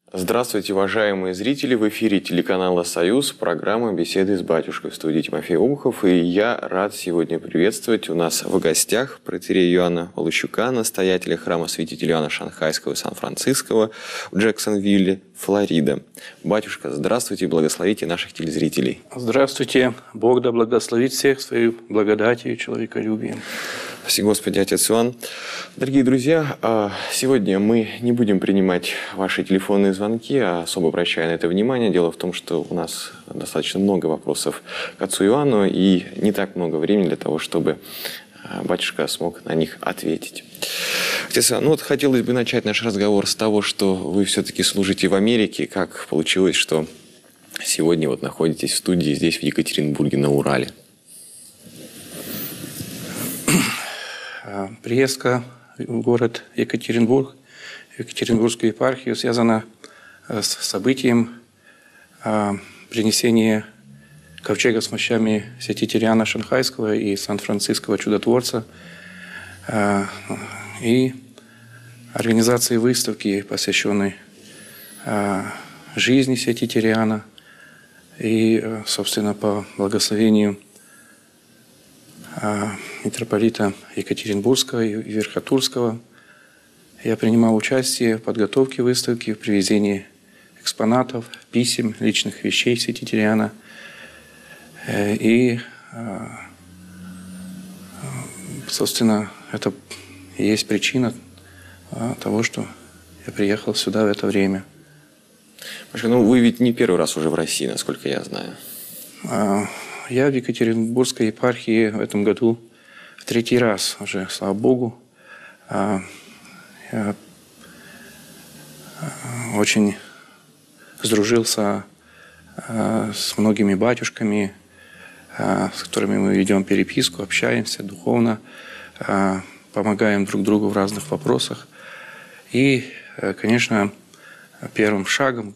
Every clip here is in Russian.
Здравствуйте, уважаемые зрители! В эфире телеканала «Союз» программа «Беседы с батюшкой». В студии Тимофей Обухов, и я рад сегодня приветствовать у нас в гостях протоиерея Иоанна Полощука, настоятеля храма святителя Иоанна Шанхайского и Сан-Франциского в Джексонвилле, Флорида. Батюшка, здравствуйте и благословите наших телезрителей. Здравствуйте! Бог да благословит всех своей благодатью и человеколюбием. Спасибо, Господи, Отец Иоанн. Дорогие друзья, сегодня мы не будем принимать ваши телефонные звонки, особо обращая на это внимание. Дело в том, что у нас достаточно много вопросов к отцу Иоанну и не так много времени для того, чтобы батюшка смог на них ответить. Отец Иоанн, хотелось бы начать наш разговор с того, что вы все-таки служите в Америке. Как получилось, что сегодня находитесь в студии здесь, в Екатеринбурге, на Урале? Приездка в город Екатеринбург, в Екатеринбургскую епархию связана с событием принесения ковчега с мощами святителя Иоанна Шанхайского и Сан-Франциского чудотворца и организации выставки, посвященной жизни святителя Иоанна. И, собственно, по благословению митрополита Екатеринбургского и Верхотурского я принимал участие в подготовке выставки, в привезении экспонатов, писем, личных вещей святителя Иоанна. И, собственно, это и есть причина того, что я приехал сюда в это время. Вы ведь не первый раз уже в России, насколько я знаю. Я в Екатеринбургской епархии в этом году в третий раз уже, слава Богу. Я очень сдружился с многими батюшками, с которыми мы ведем переписку, общаемся духовно, помогаем друг другу в разных вопросах. И, конечно, первым шагом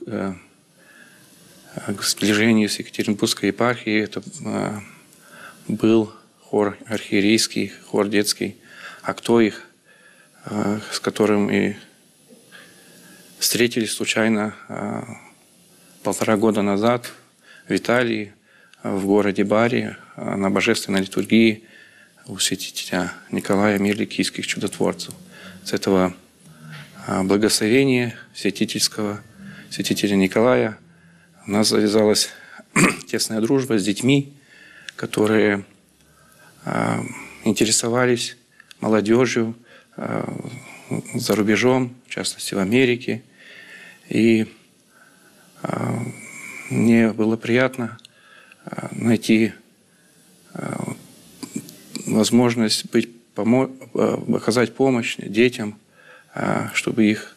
к сближению с Екатеринбургской епархией это был хор архиерейский, хор детский «Актоих», с которым и встретились случайно 1,5 года назад в Италии, в городе Бари, на божественной литургии у святителя Николая Мирликийских чудотворцев. С этого благословения святительского святителя Николая у нас завязалась тесная дружба с детьми, которые интересовались молодежью за рубежом, в частности в Америке. И мне было приятно найти возможность оказать помощь детям, чтобы их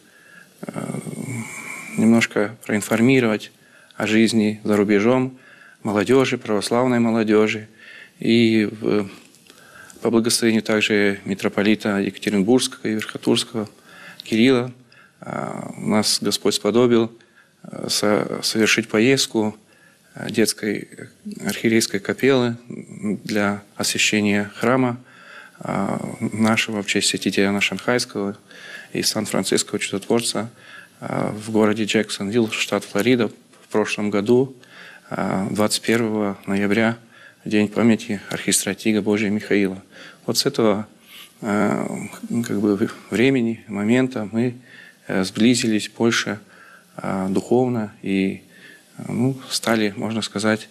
немножко проинформировать о жизни за рубежом, молодежи, православной молодежи. И по благословению также митрополита Екатеринбургского и Верхотурского Кирилла нас Господь сподобил совершить поездку детской архиерейской капеллы для освящения храма нашего в честь святителя Иоанна Шанхайского и Сан-Франциского чудотворца в городе Джексонвилл, штат Флорида, в прошлом году, 21 ноября, в день памяти архистратига Божия Михаила. С этого времени, момента мы сблизились больше духовно и стали, можно сказать,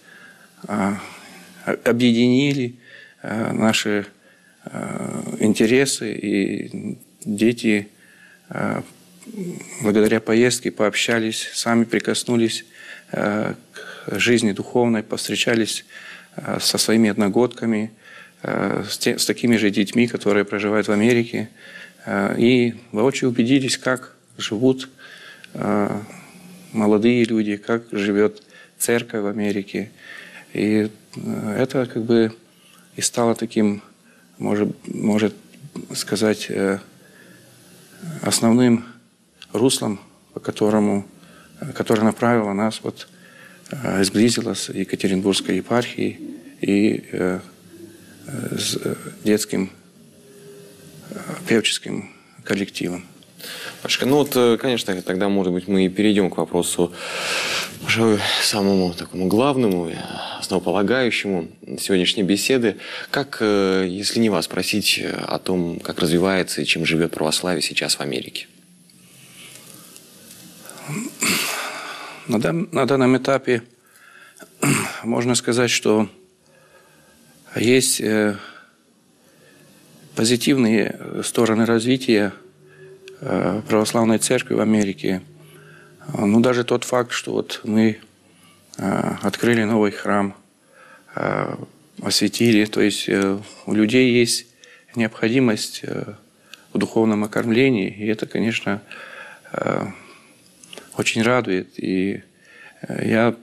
объединили наши интересы, и дети благодаря поездке пообщались, сами прикоснулись к жизни духовной, повстречались со своими одногодками, с такими же детьми, которые проживают в Америке, и воочию убедились, как живут молодые люди, как живет церковь в Америке. И это и стало таким, может сказать, основным руслом, которое направило нас, сблизило с Екатеринбургской епархией и с детским певческим коллективом. Пашка, ну вот, конечно, тогда, может быть, мы и перейдем к вопросу, пожалуй, самому такому главному, основополагающему сегодняшней беседы. Как, если не вас, спросить о том, как развивается и чем живет православие сейчас в Америке? На данном этапе можно сказать, что есть позитивные стороны развития православной церкви в Америке. Ну, даже тот факт, что вот мы открыли новый храм, осветили, то есть у людей есть необходимость в духовном окормлении, и это, конечно, очень радует. И я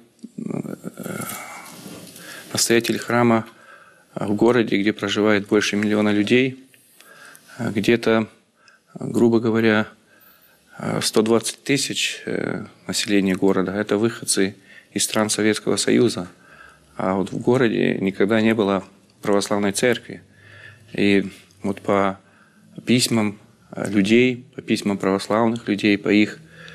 настоятель храма в городе, где проживает больше 1 миллиона людей, где-то, грубо говоря, 120 тысяч населения города – это выходцы из стран Советского Союза. А вот в городе никогда не было православной церкви. И вот по письмам людей, по письмам православных людей, по их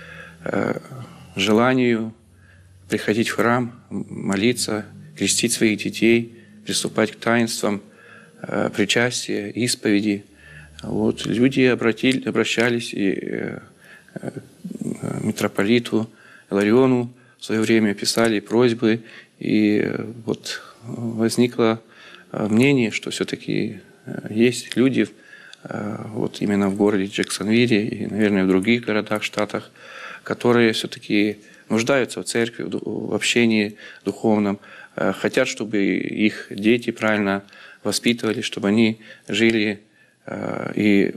желанию приходить в храм, молиться, крестить своих детей, приступать к таинствам причастия, исповеди. Вот люди обращались и к митрополиту Илариону в свое время писали просьбы, и вот возникло мнение, что все-таки есть люди вот именно в городе Джексонвилле и, наверное, в других городах, штатах, которые все-таки нуждаются в церкви, в общении духовном, хотят, чтобы их дети правильно воспитывали, чтобы они жили и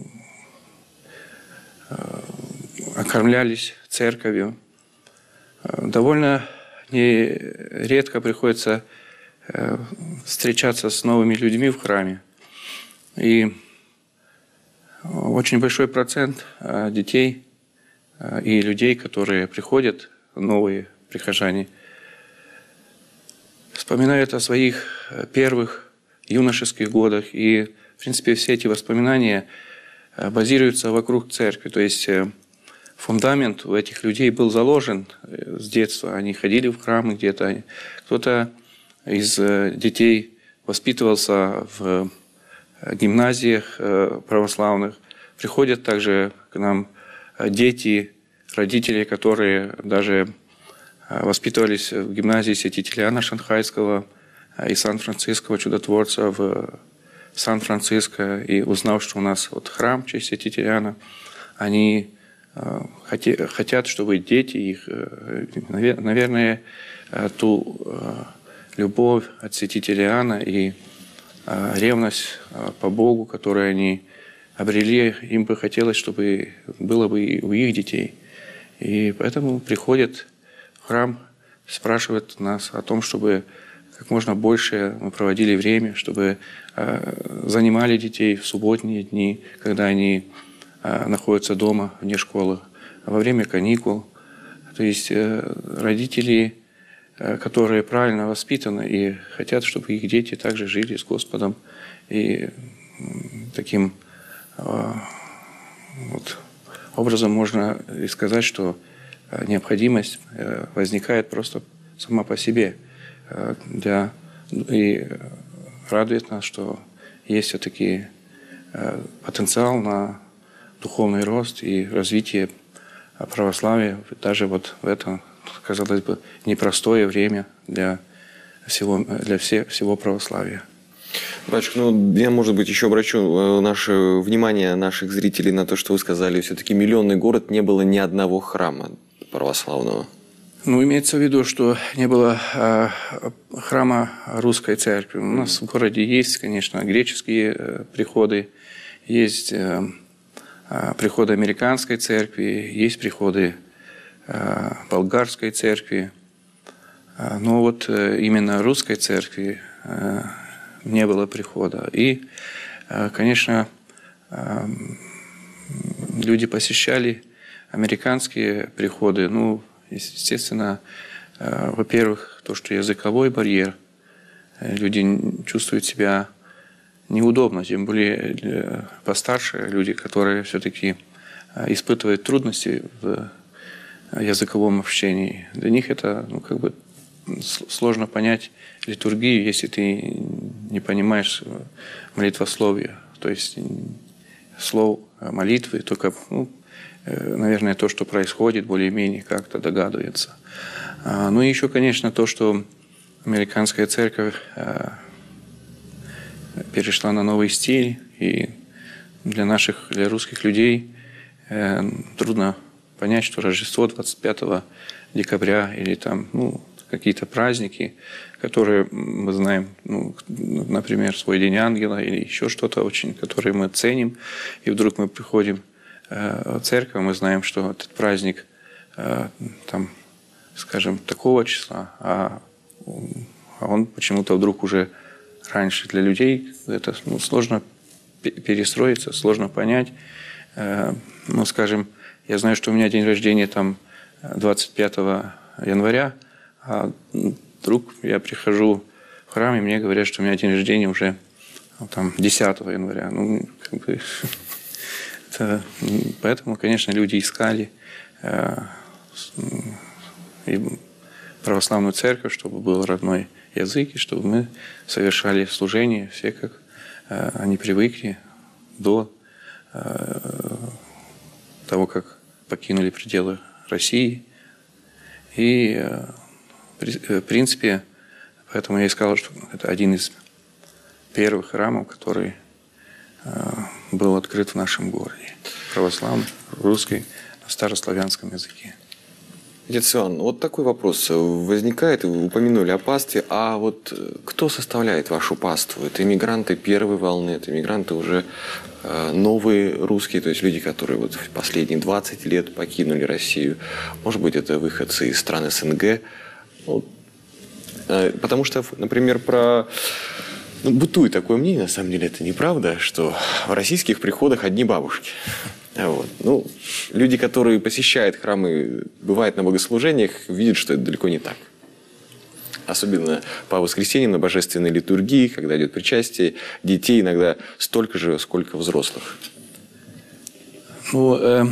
окормлялись церковью. Довольно редко приходится встречаться с новыми людьми в храме. И очень большой процент детей и людей, которые приходят, новые прихожане, вспоминают о своих первых юношеских годах. И, в принципе, все эти воспоминания базируются вокруг церкви. То есть фундамент у этих людей был заложен с детства. Они ходили в храмы где-то. Кто-то из детей воспитывался в гимназиях православных. Приходят также к нам дети, родители, которые даже воспитывались в гимназии святителя Иоанна Шанхайского и Сан-Франциского чудотворца в Сан-Франциско. И узнав, что у нас вот храм в честь святителя Иоанна, они хотят, чтобы дети их, наверное, ту любовь от святителя Иоанна и ревность по Богу, которую они обрели, им бы хотелось, чтобы было бы и у их детей. И поэтому приходят в храм, спрашивают нас о том, чтобы как можно больше мы проводили время, чтобы занимали детей в субботние дни, когда они находятся дома, вне школы, во время каникул. То есть родители, которые правильно воспитаны и хотят, чтобы их дети также жили с Господом. И таким вот образом можно и сказать, что необходимость возникает просто сама по себе. И радует нас, что есть все-таки потенциал на духовный рост и развитие православия даже вот в это, казалось бы, непростое время для всего православия. Батюшка, ну, я, может быть, еще обращу наше внимание наших зрителей на то, что вы сказали, все-таки миллионный город, не было ни одного храма православного. Ну, имеется в виду, что не было храма русской церкви. У нас в городе есть, конечно, греческие приходы, есть приходы американской церкви, есть приходы болгарской церкви. Но вот именно русской церкви не было прихода. И, конечно, люди посещали американские приходы. Ну, естественно, во-первых, то, что языковой барьер. Люди чувствуют себя неудобно, тем более постарше люди, которые все-таки испытывают трудности в языковом общении. Для них это как бы сложно понять литургию, если ты не понимаешь молитвословия, то есть слов молитвы, только, наверное, то, что происходит, более-менее как-то догадывается. Ну и еще, конечно, то, что американская церковь перешла на новый стиль, и для русских людей трудно понять, что Рождество 25 декабря или там, какие-то праздники, которые мы знаем, например, свой День Ангела или еще что-то очень, которое мы ценим, и вдруг мы приходим в церковь, мы знаем, что этот праздник там, скажем, такого числа, а он почему-то вдруг уже раньше. Для людей это сложно перестроиться, сложно понять. Скажем, я знаю, что у меня день рождения там 25 января, а вдруг я прихожу в храм, и мне говорят, что у меня день рождения уже там 10 января. Поэтому, конечно, люди искали и православную церковь, чтобы был родной язык, и чтобы мы совершали служение все, как они привыкли до того, как покинули пределы России. И, в принципе, поэтому я и сказал, что это один из первых храмов, который был открыт в нашем городе. Православный, русский, на старославянском языке. Отец Иоанн, вот такой вопрос возникает, вы упомянули о пастве, а вот кто составляет вашу паству? Это иммигранты первой волны, это иммигранты уже новые русские, то есть люди, которые вот в последние 20 лет покинули Россию. Может быть, это выходцы из стран СНГ. Потому что, например, бытует такое мнение, на самом деле это неправда, что в российских приходах одни бабушки. Люди, которые посещают храмы, бывают на богослужениях, видят, что это далеко не так. Особенно по воскресеньям на божественной литургии, когда идет причастие, детей иногда столько же, сколько взрослых. У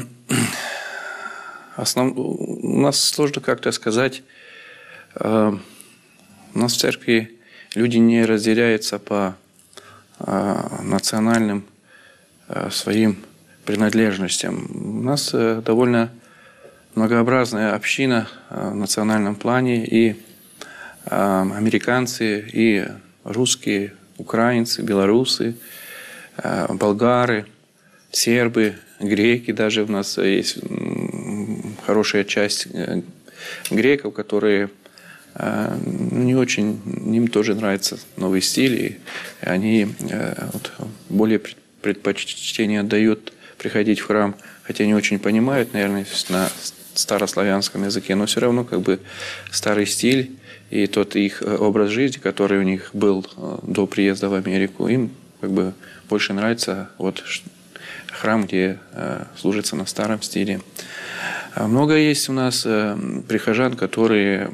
нас сложно как-то сказать. У нас в церкви люди не разделяются по национальным своим принадлежностям. У нас довольно многообразная община в национальном плане, и американцы, и русские, украинцы, белорусы, болгары, сербы, греки. Даже у нас есть хорошая часть греков, которые не очень, им тоже нравится новый стиль, и они более предпочтение отдают приходить в храм, хотя не очень понимают, наверное, на старославянском языке, но все равно как бы старый стиль и тот их образ жизни, который у них был до приезда в Америку, им как бы больше нравится храм, где служится на старом стиле. Много есть у нас прихожан, которые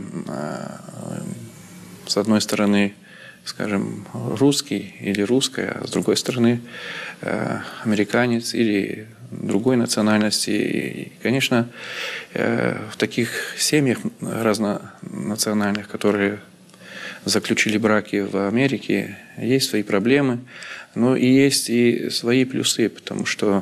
с одной стороны, скажем, русский или русская, а с другой стороны американец или другой национальности. И, конечно, в таких семьях разнонациональных, которые заключили браки в Америке, есть свои проблемы, но и есть и свои плюсы, потому что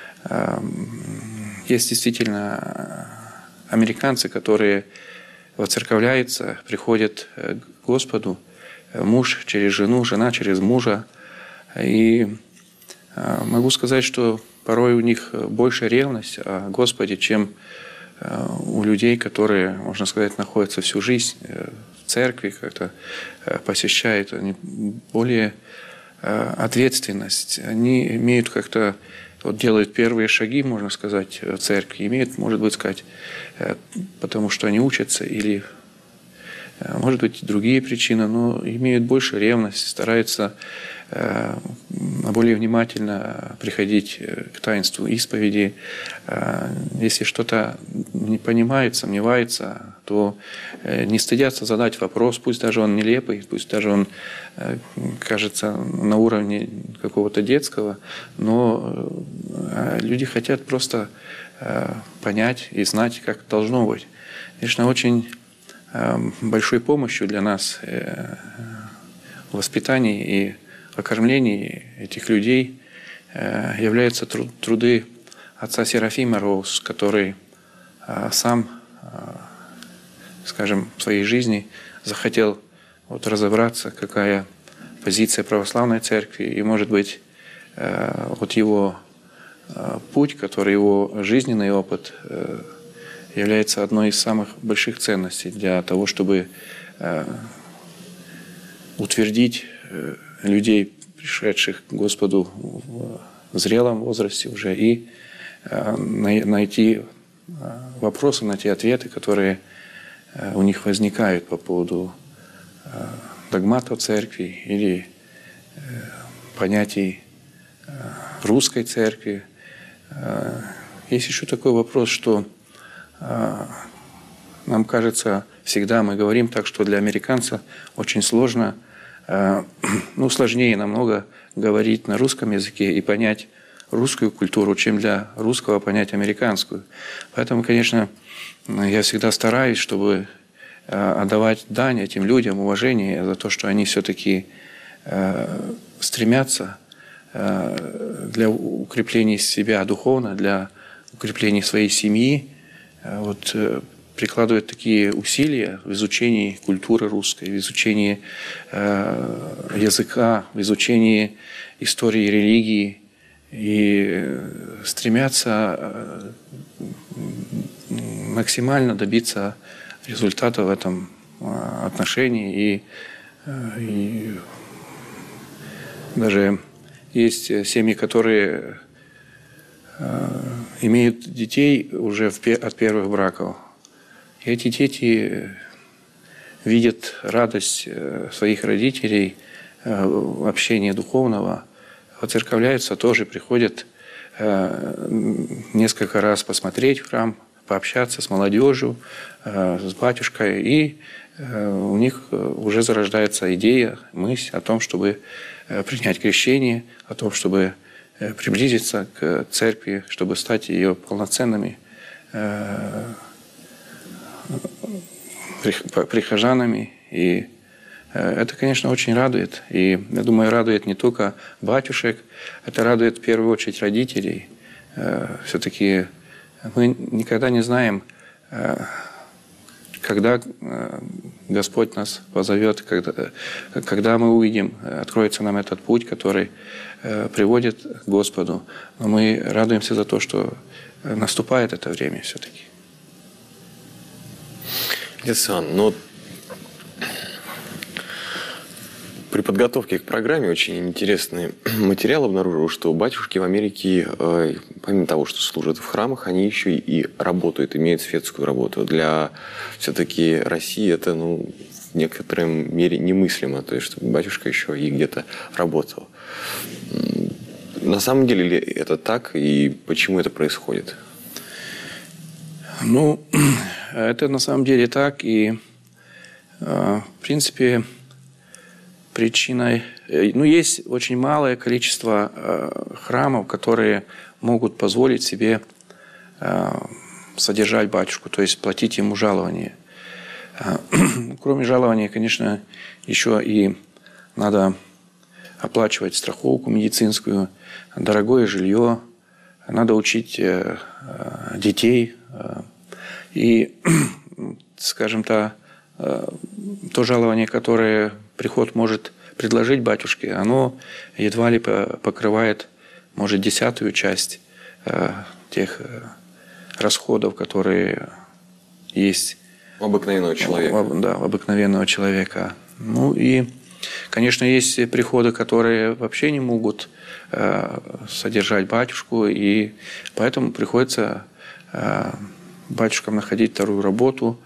есть действительно американцы, которые воцерковляются, приходят к Господу, муж через жену, жена через мужа. И могу сказать, что порой у них больше ревность о Господе, чем у людей, которые, можно сказать, находятся всю жизнь в церкви, как-то посещают. Они более ответственность. Они имеют как-то, делают первые шаги, можно сказать, в церкви. Имеют, может быть, сказать, потому что они учатся, или может быть, другие причины, но имеют больше ревность, стараются более внимательно приходить к таинству исповеди. Если что-то не понимает, сомневается, то не стыдятся задать вопрос, пусть даже он нелепый, пусть даже он кажется на уровне какого-то детского, но люди хотят просто понять и знать, как должно быть. Конечно, очень большой помощью для нас в воспитании и окормлении этих людей являются труды отца Серафима Роуз, который сам, скажем, в своей жизни захотел разобраться, какая позиция православной церкви, и, может быть, его путь, который его жизненный опыт, является одной из самых больших ценностей для того, чтобы утвердить людей, пришедших к Господу в зрелом возрасте уже, и найти вопросы, найти ответы, которые у них возникают по поводу догматов церкви или понятий русской церкви. Есть еще такой вопрос, что нам кажется, всегда мы говорим так, что для американца очень сложно, сложнее намного говорить на русском языке и понять русскую культуру, чем для русского понять американскую. Поэтому, конечно, я всегда стараюсь, чтобы отдавать дань этим людям, уважение за то, что они все-таки стремятся для укрепления себя духовно, для укрепления своей семьи, прикладывают такие усилия в изучении культуры русской, в изучении языка, в изучении истории религии, и стремятся максимально добиться результата в этом отношении. И даже есть семьи, которые имеют детей уже от первых браков. И эти дети видят радость своих родителей в общении духовного, воцерковляются тоже, приходят несколько раз посмотреть в храм, пообщаться с молодежью, с батюшкой, и у них уже зарождается идея, мысль о том, чтобы принять крещение, о том, чтобы приблизиться к церкви, чтобы стать ее полноценными прихожанами. И это, конечно, очень радует. И, я думаю, радует не только батюшек, это радует в первую очередь родителей. Все-таки мы никогда не знаем, когда Господь нас позовет, когда мы увидим, откроется нам этот путь, который приводит к Господу. Но мы радуемся за то, что наступает это время все-таки. Отец Иоанн, при подготовке к программе очень интересный материал обнаружил, что батюшки в Америке, помимо того, что служат в храмах, они еще и работают, имеют светскую работу. Для все-таки России это, в некотором мере немыслимо, то есть, чтобы батюшка еще и где-то работал. На самом деле ли это так, и почему это происходит? Это на самом деле так, и в принципе причиной... есть очень малое количество храмов, которые могут позволить себе содержать батюшку, то есть платить ему жалование. Кроме жалования, конечно, еще и надо оплачивать страховку медицинскую, дорогое жилье, надо учить детей. И, скажем так, то жалование, которое приход может предложить батюшке, оно едва ли покрывает, может, 10-ую часть тех расходов, которые есть у обыкновенного человека. У обыкновенного человека. И, конечно, есть приходы, которые вообще не могут содержать батюшку, и поэтому приходится батюшкам находить вторую работу.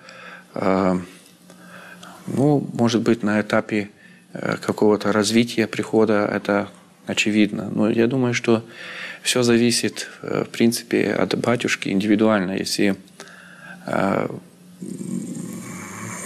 Может быть, на этапе какого-то развития прихода это очевидно. Но я думаю, что все зависит, в принципе, от батюшки индивидуально. Если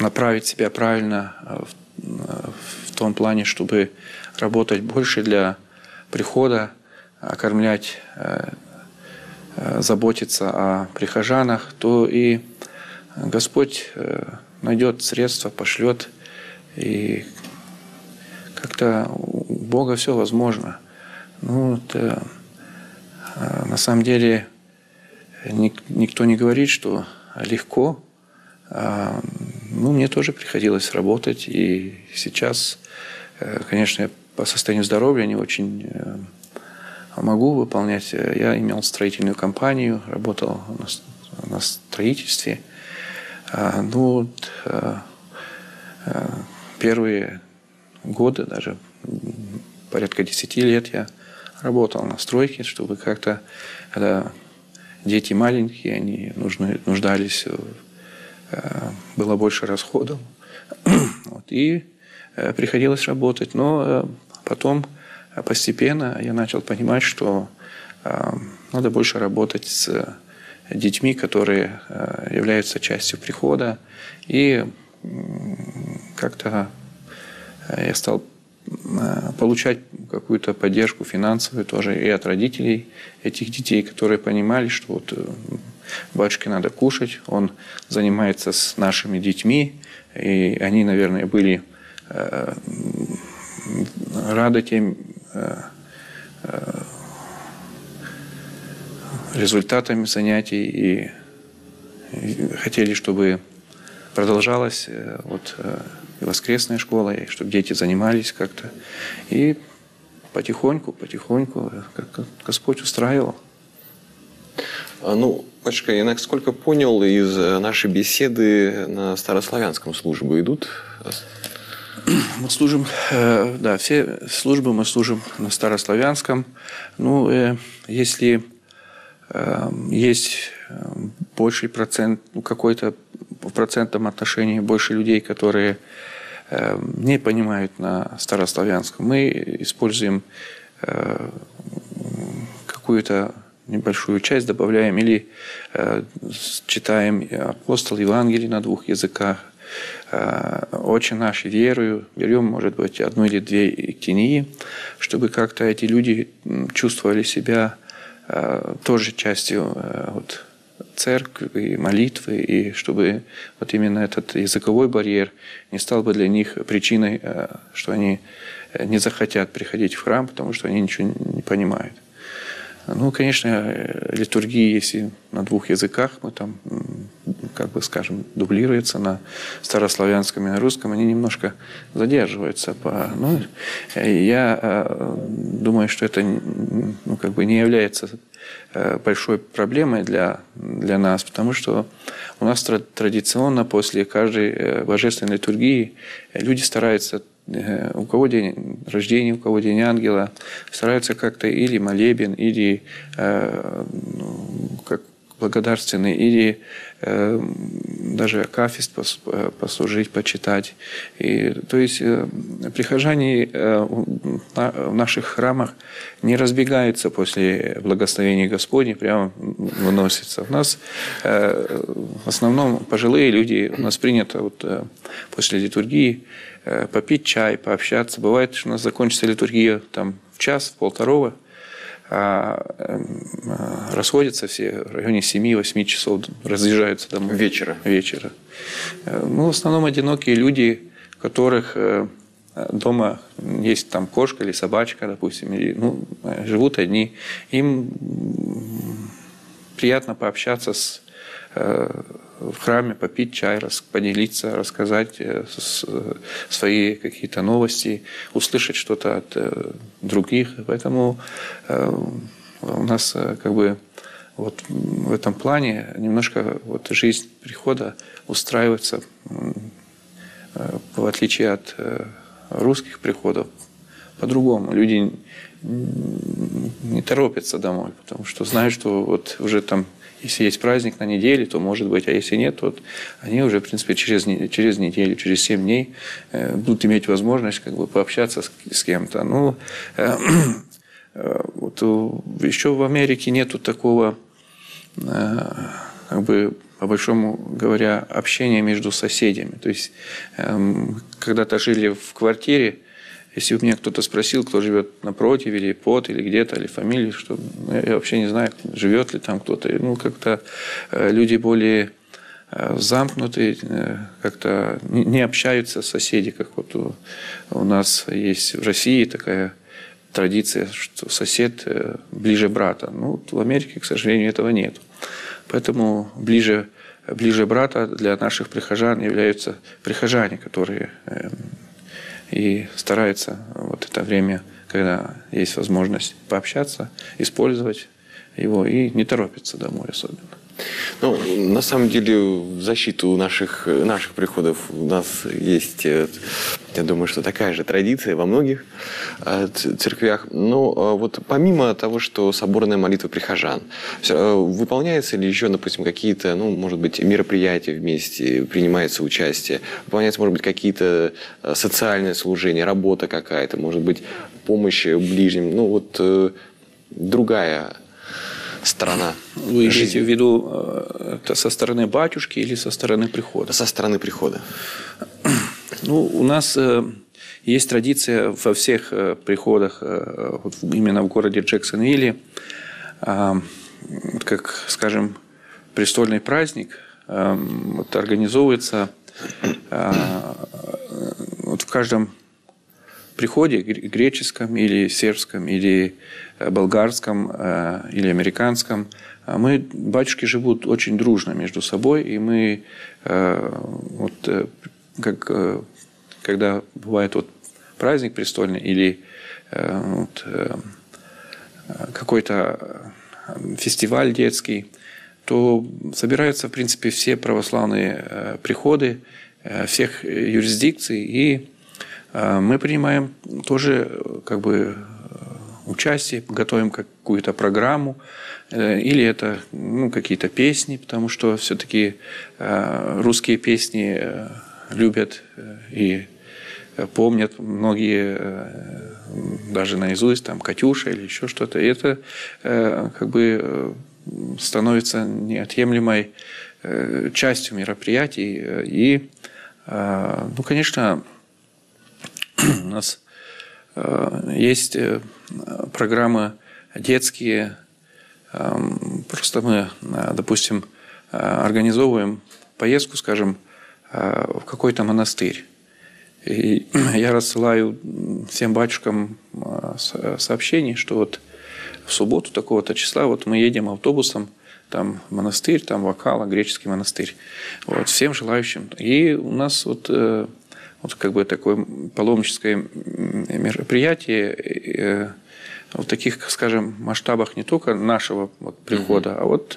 направить себя правильно в том плане, чтобы работать больше для прихода, окормлять, заботиться о прихожанах, то и Господь найдет средства, пошлет, и как-то у Бога все возможно. Ну, это, на самом деле никто не говорит, что легко. Ну, мне тоже приходилось работать, и сейчас, конечно, я по состоянию здоровья не очень могу выполнять. Я имел строительную компанию, работал на строительстве. Ну, первые годы, даже порядка 10 лет я работал на стройке, чтобы как-то, когда дети маленькие, они нуждались, было больше расходов. Вот, и приходилось работать. Но потом постепенно я начал понимать, что надо больше работать с детьми, которые являются частью прихода. И как-то я стал получать какую-то поддержку финансовую тоже и от родителей этих детей, которые понимали, что вот батюшке надо кушать, он занимается с нашими детьми, и они, наверное, были рады тем результатами занятий и хотели, чтобы продолжалась вот и воскресная школа, и чтобы дети занимались как-то. И потихоньку, как Господь устраивал. Ну, батюшка, я насколько понял, из нашей беседы на старославянском службы идут? Мы служим, да, все службы мы служим на старославянском. Ну, если есть больший процент, ну, какой-то в процентном отношении больше людей, которые не понимают на старославянском, мы используем какую-то небольшую часть, добавляем или читаем апостол Евангелий на 2 языках, «Отче наш» верую, берем, может быть, 1 или 2 иктении, чтобы как-то эти люди чувствовали себя тоже частью вот, церкви, молитвы, и чтобы вот именно этот языковой барьер не стал бы для них причиной, что они не захотят приходить в храм, потому что они ничего не понимают. Ну, конечно, литургии, если на 2 языках, мы там, как бы, скажем, дублируется на старославянском и на русском, они немножко задерживаются. Ну, я думаю, что это, ну, как бы не является большой проблемой для нас, потому что у нас традиционно после каждой божественной литургии люди стараются, у кого день рождения, у кого день ангела, стараются как-то или молебен, или как благодарственный, или даже акафист послужить, почитать. И, то есть прихожане в наших храмах не разбегаются после благословения Господня, прямо выносятся. У нас в основном пожилые люди, у нас принято вот после литургии попить чай, пообщаться. Бывает, что у нас закончится литургия там, в час, в полвторого, расходятся все в районе 7-8 часов, разъезжаются домой. Вечера. Ну, в основном одинокие люди, у которых дома есть там кошка или собачка, допустим, или, ну, живут одни. Им приятно пообщаться в храме, попить чай, поделиться, рассказать свои какие-то новости, услышать что-то от других. Поэтому у нас как бы вот в этом плане немножко вот жизнь прихода устраивается, в отличие от русских приходов, по-другому. Люди не торопятся домой, потому что знают, что вот уже там, если есть праздник на неделе, то может быть, а если нет, то они уже, в принципе, через неделю, через 7 дней будут иметь возможность как бы пообщаться с кем-то. Ну, вот еще в Америке нету такого как бы по большому говоря, общение между соседями. То есть когда-то жили в квартире, если бы меня кто-то спросил, кто живет напротив, или под, или где-то, или фамилию, что я вообще не знаю, живет ли там кто-то. Ну, как-то люди более замкнутые, как-то не общаются соседи, как вот у нас есть в России такая традиция, что сосед ближе брата. Ну, в Америке, к сожалению, этого нет. Поэтому ближе брата для наших прихожан являются прихожане, которые и стараются вот это время, когда есть возможность пообщаться, использовать его и не торопятся домой особенно. Ну, на самом деле, в защиту наших приходов у нас есть, я думаю, что такая же традиция во многих церквях. Но вот помимо того, что соборная молитва прихожан, выполняются ли еще, допустим, какие-то, ну, может быть, мероприятия вместе, принимается участие, выполняются, может быть, какие-то социальные служения, работа какая-то, может быть, помощь ближним, ну, вот другая сторона. Вы имеете в виду это со стороны батюшки или со стороны прихода? Со стороны прихода. Ну, у нас есть традиция во всех приходах, вот именно в городе Джексонвилле, как, скажем, престольный праздник, вот организовывается вот в каждом приходе, греческом или сербском, или болгарском, или американском, батюшки живут очень дружно между собой, и мы, вот, когда бывает вот праздник престольный или вот, какой-то фестиваль детский, то собираются, в принципе, все православные приходы всех юрисдикций, и мы принимаем тоже как бы участие, готовим какую-то программу, или это какие-то песни, потому что все-таки русские песни любят и помнят многие даже наизусть, там «Катюша» или еще что-то. И это как бы становится неотъемлемой частью мероприятий. И, ну, конечно, у нас есть программы детские. Просто мы, допустим, организовываем поездку, скажем, в какой-то монастырь. И я рассылаю всем батюшкам сообщение, что вот в субботу такого-то числа вот мы едем автобусом, там монастырь, там Вокала, греческий монастырь. Вот, всем желающим. И у нас вот как бы такое паломническое мероприятие в таких, скажем, масштабах не только нашего вот прихода, а вот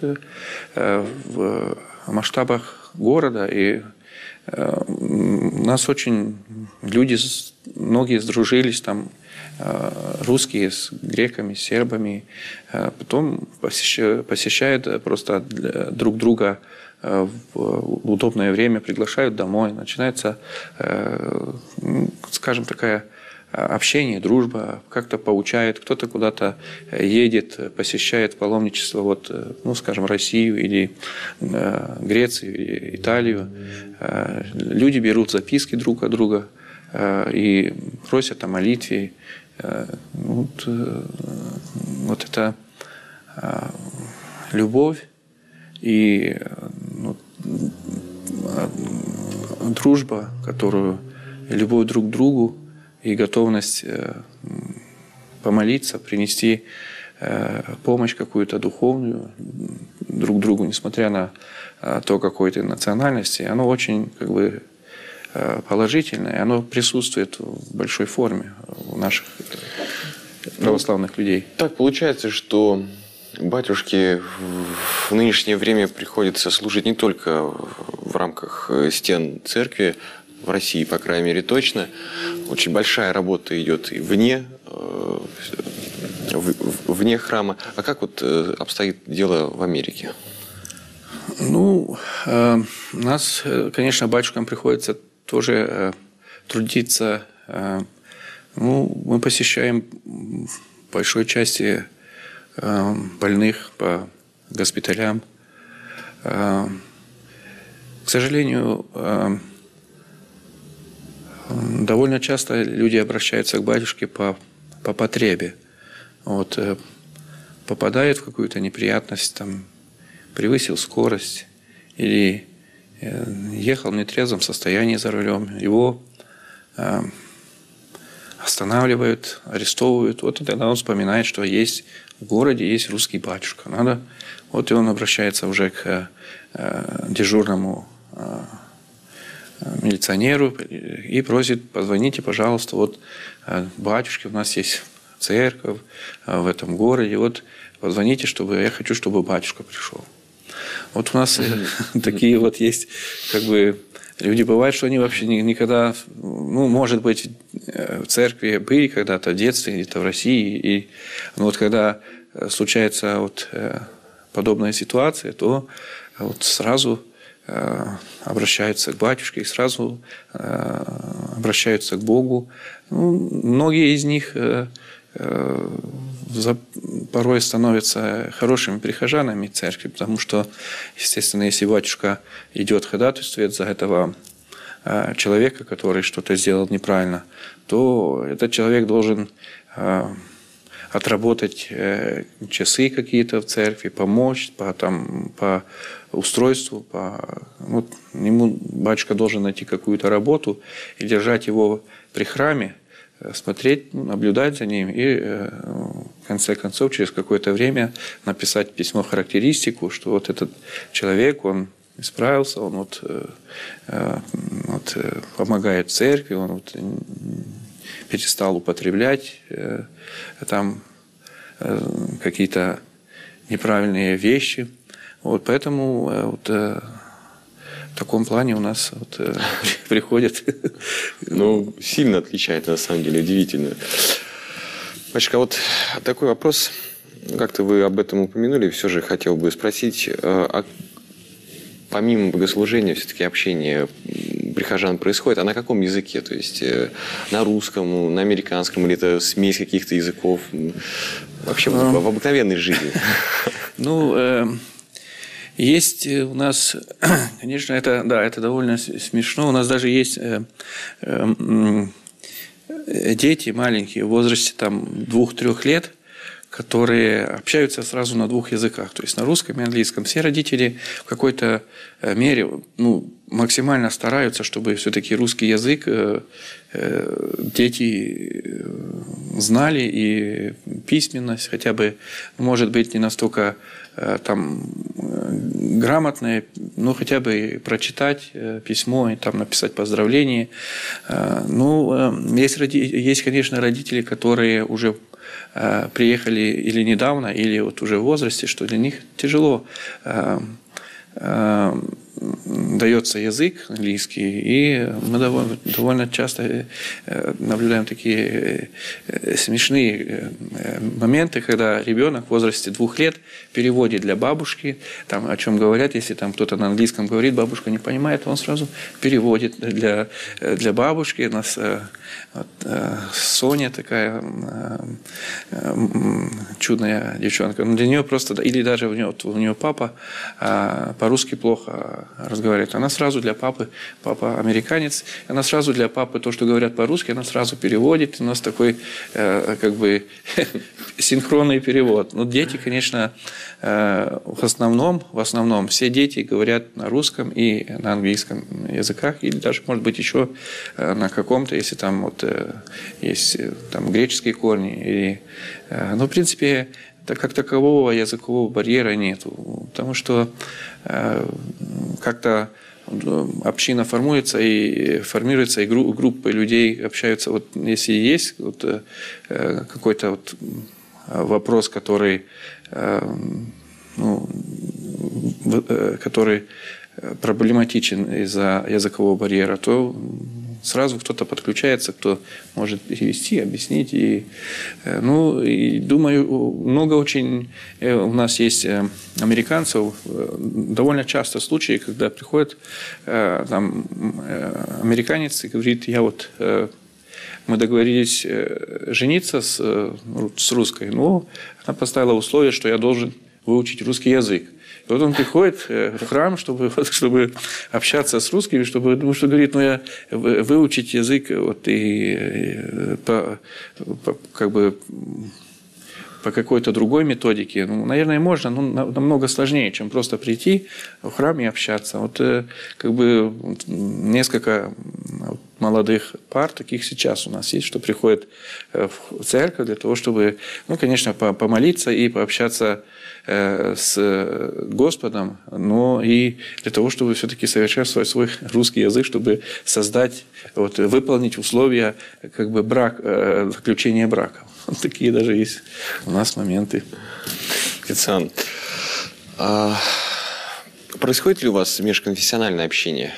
в масштабах города. И у нас очень люди, многие сдружились, там русские с греками, с сербами, потом посещают просто друг друга в удобное время, приглашают домой, начинается, скажем, такая общение, дружба, как-то поучает, кто-то куда-то едет, посещает паломничество, вот, ну, скажем, Россию или Грецию, или Италию. Люди берут записки друг от друга и просят о молитве. Вот это любовь и дружба, любовь друг к другу, и готовность помолиться, принести помощь какую-то духовную друг другу, несмотря на то, какой ты национальности, оно очень как бы положительное, оно присутствует в большой форме у наших православных людей. Так получается, что батюшке в нынешнее время приходится служить не только в рамках стен церкви, в России, по крайней мере, точно. Очень большая работа идет и вне храма. А как вот обстоит дело в Америке? Ну, нас, конечно, батюшкам приходится тоже трудиться. Ну, мы посещаем в большой части больных по госпиталям. К сожалению, довольно часто люди обращаются к батюшке по потребе. Вот, попадает в какую-то неприятность, там, превысил скорость или ехал в нетрезвом состоянии за рулем. Его останавливают, арестовывают. Вот и тогда он вспоминает, что есть в городе есть русский батюшка. Надо. Вот и он обращается уже к дежурному милиционеру и просит: позвоните, пожалуйста, вот батюшке, у нас есть церковь в этом городе, вот позвоните, я хочу, чтобы батюшка пришел. Вот у нас такие вот есть, как бы, люди, бывает, что они вообще никогда, ну, может быть, в церкви были когда-то в детстве, где-то в России, но вот когда случается вот подобная ситуация, то вот сразу обращаются к батюшке, и сразу обращаются к Богу. Ну, многие из них порой становятся хорошими прихожанами церкви, потому что, естественно, если батюшка идет ходатайствует за этого человека, который что-то сделал неправильно, то этот человек должен отработать часы какие-то в церкви, помочь по устройству. Вот, ему батюшка должен найти какую-то работу и держать его при храме, смотреть, наблюдать за ним и в конце концов через какое-то время написать письмо-характеристику, что вот этот человек, он исправился, он помогает церкви, он перестал употреблять там какие-то неправильные вещи. Вот поэтому в таком плане у нас приходят. Ну, сильно отличает, на самом деле, удивительно. Батюшка, вот такой вопрос. Как-то вы об этом упомянули, все же хотел бы спросить. Помимо богослужения, все-таки общение прихожан происходит, а на каком языке? То есть на русском, на американском, или это смесь каких-то языков? Вообще в обыкновенной жизни. Ну, есть у нас, конечно, это довольно смешно. У нас даже есть дети маленькие в возрасте 2-3 лет, которые общаются сразу на 2 языках, то есть на русском и английском. Все родители в какой-то мере максимально стараются, чтобы все-таки русский язык дети знали, и письменность хотя бы, может быть, не настолько грамотные, но хотя бы прочитать письмо и там написать поздравление. Есть, конечно, родители, которые уже приехали или недавно, или вот уже в возрасте, что для них тяжело дается язык английский, и мы довольно часто наблюдаем такие смешные моменты, когда ребенок в возрасте 2 лет переводит для бабушки, там, о чем говорят, если там кто-то на английском говорит, бабушка не понимает, он сразу переводит для бабушки. У нас Соня такая чудная девчонка, но для нее просто, или даже у нее папа по-русски плохо разговаривает, она сразу для папа американец, она сразу для папы то, что говорят по-русски, она сразу переводит. У нас такой как бы синхронный перевод. Но дети, конечно, в основном все дети говорят на русском и на английском языках, или даже, может быть, еще на каком-то, если там вот есть там греческие корни. Но, в принципе, как такового языкового барьера нет, потому что как-то община формируется, и группы людей общаются. Вот если есть какой-то вопрос, который проблематичен из-за языкового барьера, то сразу кто-то подключается, кто может перевести, объяснить. И думаю, много очень у нас есть американцев. Довольно часто случаи, когда приходит американец и говорит: мы договорились жениться с русской, но она поставила условие, что я должен выучить русский язык. Вот он приходит в храм, чтобы общаться с русскими, потому что говорит, я выучить язык как бы по какой-то другой методике, наверное, можно, но намного сложнее, чем просто прийти в храм и общаться. Как бы несколько молодых пар таких сейчас у нас есть, что приходят в церковь для того, чтобы, конечно, помолиться и пообщаться с Господом, но и для того, чтобы все-таки совершенствовать свой русский язык, чтобы создать, выполнить условия как бы заключения брака. Такие даже есть у нас моменты. Кациан, происходит ли у вас межконфессиональное общение?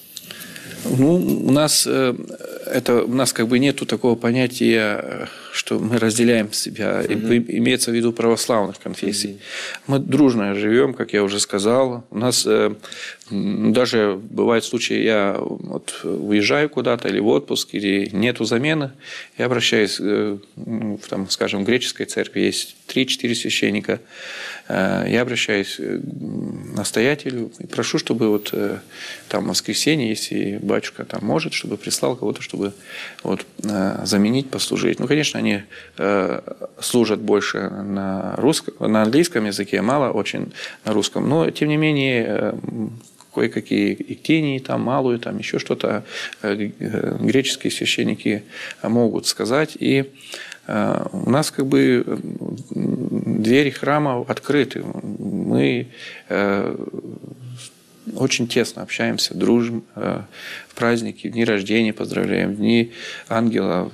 У нас как бы нету такого понятия, что мы разделяем себя, имеется в виду православных конфессий. Мы дружно живем, как я уже сказал. У нас даже бывают случаи, я уезжаю куда-то или в отпуск, или нету замены, я обращаюсь, скажем, в греческой церкви есть 3-4 священника, я обращаюсь к настоятелю и прошу, чтобы там в воскресенье, если батюшка там может, чтобы прислал кого-то, чтобы заменить, послужить. Конечно, они служат больше на английском языке, мало очень на русском, но тем не менее кое-какие иктении, там малую, там еще что-то греческие священники могут сказать. И у нас как бы двери храма открыты. Мы очень тесно общаемся, дружим в праздники, в дни рождения поздравляем, в дни ангела,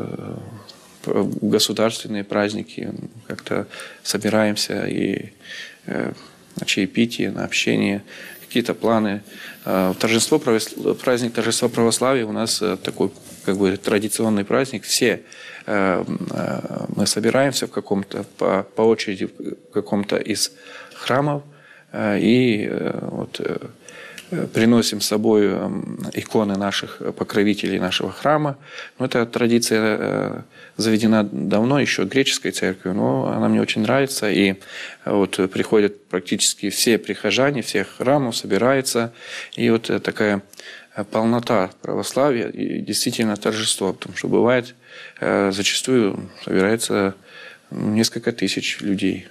в государственные праздники как-то собираемся и на чаепитие, на общение, какие-то планы. Праздник торжества православия у нас такой как бы традиционный праздник. Все мы собираемся по очереди в каком-то из храмов и приносим с собой иконы наших покровителей нашего храма. Эта традиция заведена давно, еще греческой церковью, но она мне очень нравится. И приходят практически все прихожане, всех храмов, собираются. И такая полнота православия и действительно торжество. Потому что бывает, зачастую собирается несколько тысяч людей.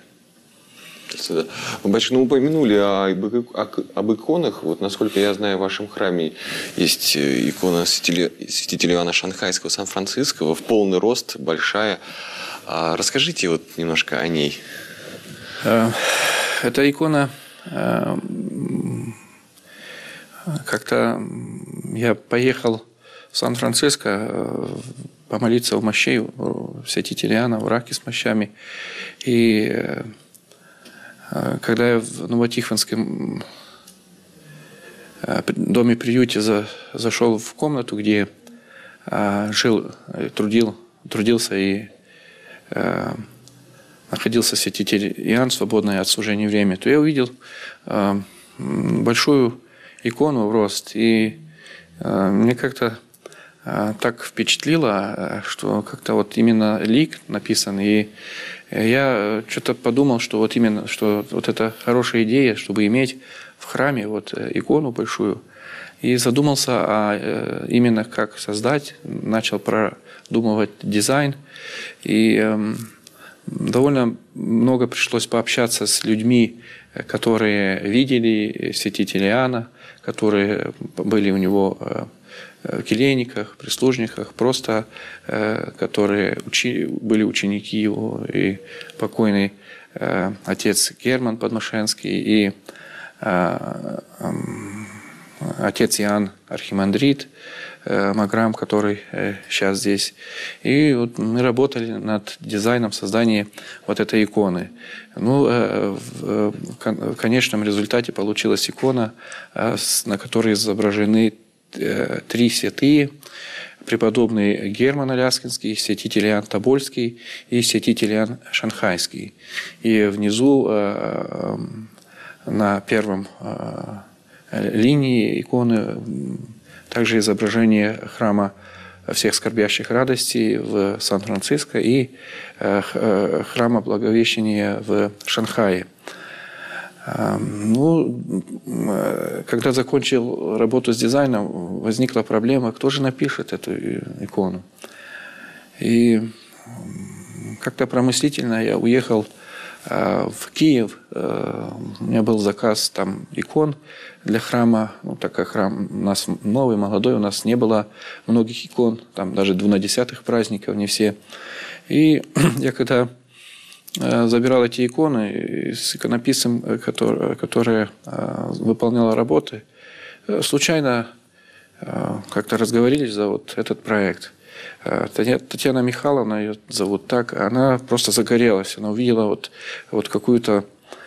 Вы упомянули об иконах. Насколько я знаю, в вашем храме есть икона святителя Иоанна Шанхайского, Сан-Франциского, в полный рост, большая. Расскажите немножко о ней. Эта икона как-то я поехал в Сан-Франциско помолиться в мощей святителя Иоанна, в раке с мощами. И когда я в Новотихвинском доме-приюте зашел в комнату, где жил, трудился и находился святитель Иоанн, свободное от служения время, то я увидел большую икону в рост. И мне как-то так впечатлило, что как-то именно лик написан. И я что-то подумал, что это хорошая идея, чтобы иметь в храме икону большую. И задумался, именно как создать, начал продумывать дизайн. И довольно много пришлось пообщаться с людьми, которые видели святителя Иоанна, которые были у него в келейниках, прислужниках, просто которые были ученики его, и покойный отец Герман Подмашенский, и отец Иоанн Архимандрит Маграм, который сейчас здесь. И мы работали над дизайном создания этой иконы. В конечном результате получилась икона, на которой изображены 3 святые: преподобный Герман Аляскинский, святитель Иоанн Тобольский и святитель Иоанн Шанхайский. И внизу на первом линии иконы также изображение храма всех скорбящих радостей в Сан-Франциско и храма Благовещения в Шанхае. Ну, когда закончил работу с дизайном, возникла проблема, кто же напишет эту икону. И как-то промыслительно я уехал в Киев. У меня был заказ там икон для храма. Ну, так как храм у нас новый, молодой, у нас не было многих икон, там даже 2/10 праздников, не все. И я когда забирал эти иконы с иконописцем, которая выполняла работы, случайно как-то разговорились за вот этот проект. Татьяна Михайловна, ее зовут так, она просто загорелась. Она увидела вот какую-то,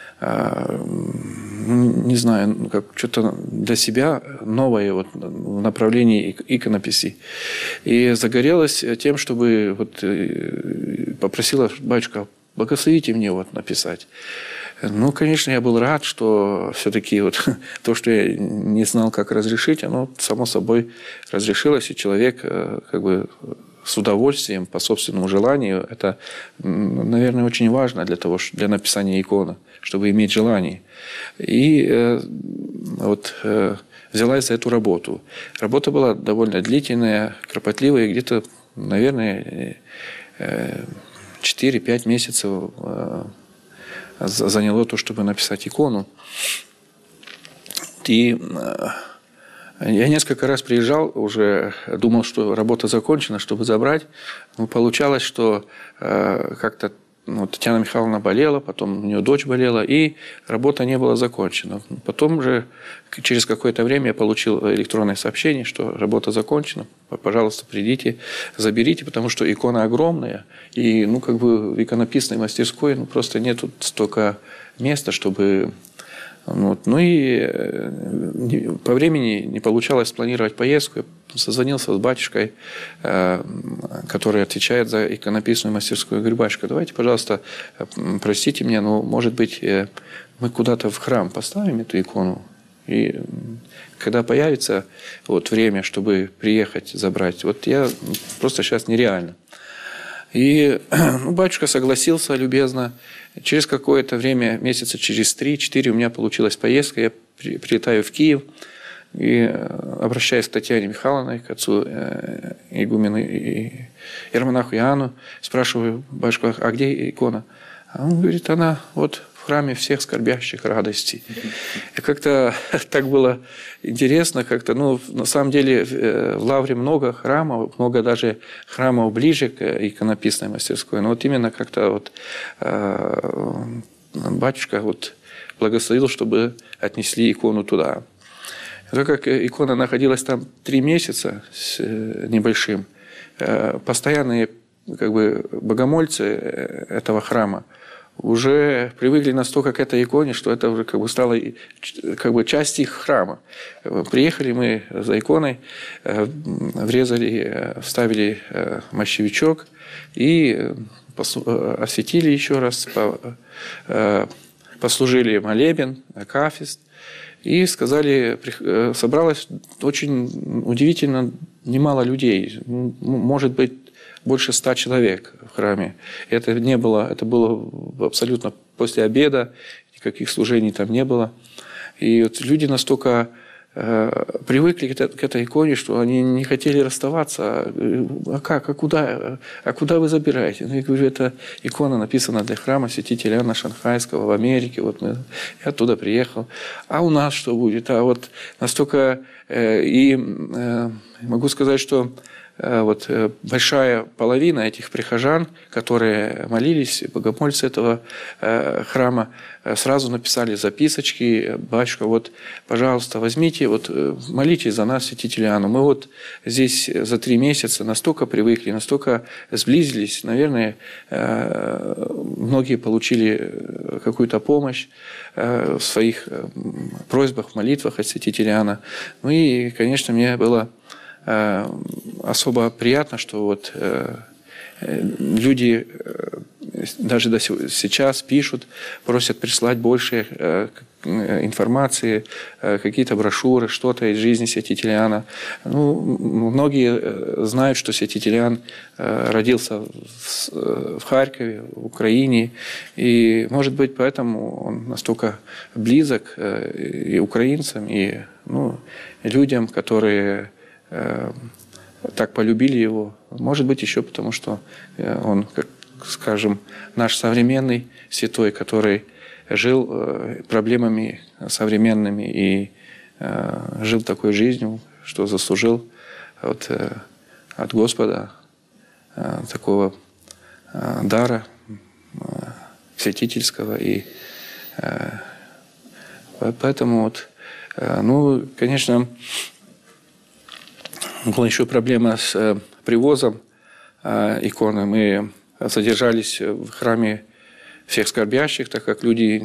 не знаю, как что-то для себя новое вот в направлении иконописи. И загорелась тем, чтобы вот попросила: батюшка, благословите мне вот написать. Ну, конечно, я был рад, что все-таки вот то, что я не знал, как разрешить, оно само собой разрешилось, и человек как бы с удовольствием, по собственному желанию. Это, наверное, очень важно для написания иконы, чтобы иметь желание. И вот взялась за эту работу. Работа была довольно длительная, кропотливая, где-то, наверное, 4-5 месяцев заняло то, чтобы написать икону. И я несколько раз приезжал, уже думал, что работа закончена, чтобы забрать. Но получалось, что как-то Татьяна Михайловна болела, потом у нее дочь болела, и работа не была закончена. Потом же через какое-то время я получил электронное сообщение, что работа закончена, пожалуйста, придите, заберите, потому что икона огромная, и как бы в иконописной мастерской просто нету столько места, чтобы... Ну и по времени не получалось спланировать поездку. Я созвонился с батюшкой, который отвечает за иконописную мастерскую. Я говорю: батюшка, давайте, пожалуйста, простите меня, но, может быть, мы куда-то в храм поставим эту икону. И когда появится время, чтобы приехать забрать, я просто сейчас нереально. И батюшка согласился любезно. Через какое-то время, месяца через 3-4, у меня получилась поездка. Я прилетаю в Киев и обращаюсь к Татьяне Михайловне, к отцу игумену и иеромонаху Иоанну. Спрашиваю: батюшка, а где икона? А он говорит: она вот в храме всех скорбящих радости. И как-то так было интересно, как-то, на самом деле в Лавре много храмов, много даже храмов ближе к иконописной мастерской. Но именно как-то батюшка благословил, чтобы отнесли икону туда. Так как икона находилась там 3 месяца с небольшим, постоянные богомольцы этого храма уже привыкли настолько к этой иконе, что это уже стало частью их храма. Приехали мы за иконой, вставили мощевичок и осветили еще раз, послужили молебен, акафист. И сказали, собралось очень удивительно немало людей, может быть, больше 100 человек в храме. Это было абсолютно после обеда, никаких служений там не было. И люди настолько привыкли к этой иконе, что они не хотели расставаться. А как? А куда вы забираете? Я говорю: это икона написана для храма святителя Иоанна Шанхайского в Америке. Я оттуда приехал. А у нас что будет? Настолько... И могу сказать, что большая половина этих прихожан, которые молились, богомольцы этого храма, сразу написали записочки: батюшка, пожалуйста, возьмите, молитесь за нас, святителя Иоанна. Мы здесь за 3 месяца настолько привыкли, настолько сблизились, наверное, многие получили какую-то помощь в своих просьбах, молитвах от святителя Иоанна. И, конечно, мне было особо приятно, что люди даже сейчас пишут, просят прислать больше информации, какие-то брошюры, что-то из жизни святителя Иоанна. Многие знают, что святитель Иоанн родился в Харькове, в Украине, и, может быть, поэтому он настолько близок и украинцам, и людям, которые так полюбили его. Может быть, еще потому, что он, как скажем, наш современный святой, который жил проблемами современными и жил такой жизнью, что заслужил от Господа такого дара святительского. И поэтому, конечно, была еще проблема с привозом иконы. Мы задержались в храме всех скорбящих, так как люди